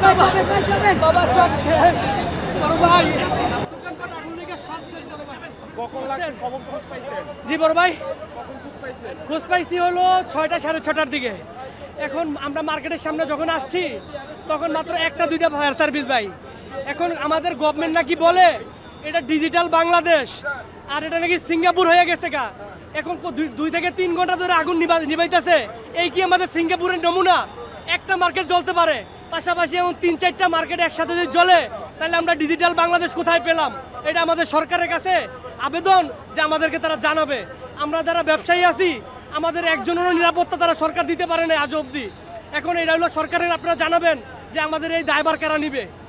বাবা সব শেষ বড় ভাই। জি বড় ভাই, খোঁজ পাইছি হলো 6টা সাড়ে 6টার দিকে। এখন আমরা মার্কেটের সামনে যখন আসছি তখন মাত্র 1টা 2টা ফায়ার সার্ভিস ভাই। এখন আমাদের গভর্নমেন্ট নাকি বলে এটা ডিজিটাল বাংলাদেশ, আর এটা নাকি সিঙ্গাপুর হয়ে গেছে গা। এখন 2 থেকে 3 ঘন্টা ধরে আগুন নিবাইতেছে। এই কি আমাদের সিঙ্গাপুরের নমুনা? একটা মার্কেট জ্বলতে পারে, পাশাপাশি এমন 3-4টা মার্কেট একসাথে যদি জ্বলে, তাহলে আমরা ডিজিটাল বাংলাদেশ কোথায় পেলাম? এটা আমাদের সরকারের কাছে আবেদন যে আমাদেরকে তারা জানাবে। আমরা যারা ব্যবসায়ী আছি, আমাদের একজনেরও নিরাপত্তা তারা সরকার দিতে পারে না আজ অবধি। এখন এটা হলো সরকারের, আপনারা জানাবেন যে আমাদের এই দায়ভার কারা নিবে।